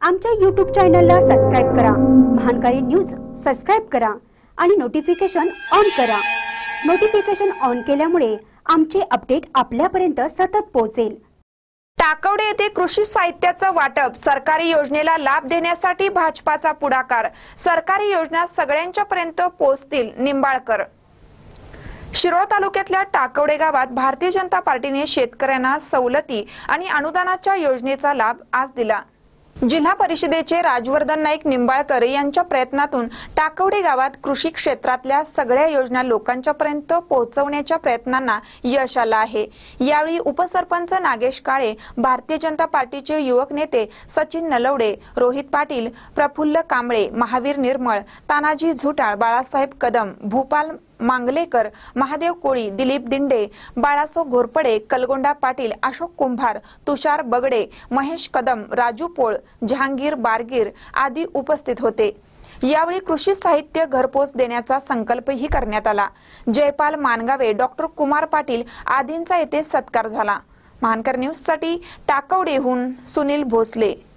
आमच्या YouTube चॅनलला subscribe करा, महानकारी न्यूज सबस्क्राइब करा आणि नोटिफिकेशन ऑन करा। नोटिफिकेशन ऑन केल्यामुळे आमचे अपडेट आपल्यापर्यंत सतत पोहोचेल। टाकवडे येथे कृषी साहित्याचं वाटप, सरकारी योजनेला लाभ देण्यासाठी भाजपाचा पुढाकार, सरकारी योजना सगळ्यांच्या पर्यंत पोहोचतील, निंबाळकर। शिरोळ तालुक्यातल्या टाकवडे गावात भारतीय जनता पार्टीने शेतकऱ्यांना सवलती आणि अनुदानाच्या योजनेचा लाभ आज दिला। जिल्हा परिषदेचे राजवर्धन नाईक निंबाळकर यांच्या प्रयत्नातून टाकवडे गावात कृषी क्षेत्रातल्या सगळ्या योजना लोकांच्या पर्यंत पोहोचवण्याच्या प्रयत्नांना यश आलं आहे। यावेळी उपसरपंच नागेश काळे, भारतीय जनता पार्टीचे युवक नेते सचिन नलवडे, रोहित पाटील, प्रफुल्ल कांबळे, महावीर निर्मळ, तानाजी झुटाळ, बाळासाहेब कदम, भूपाल मांगलेकर, महादेव कोळी, दिलीप दिंडे, बाळासो घोरपडे, कलगोंडा पाटील, अशोक कुंभार, तुषार बगडे, महेश कदम, राजू पोळ, जहांगीर बारगीर आदी उपस्थित होते। यावेळी कृषी साहित्य घरपोच देण्याचा संकल्पही करण्यात आला। जयपाल मानगावे, डॉक्टर कुमार पाटील आदींचा येथे सत्कार झाला। महानकर न्यूज साठी टाकवडेहून सुनील भोसले।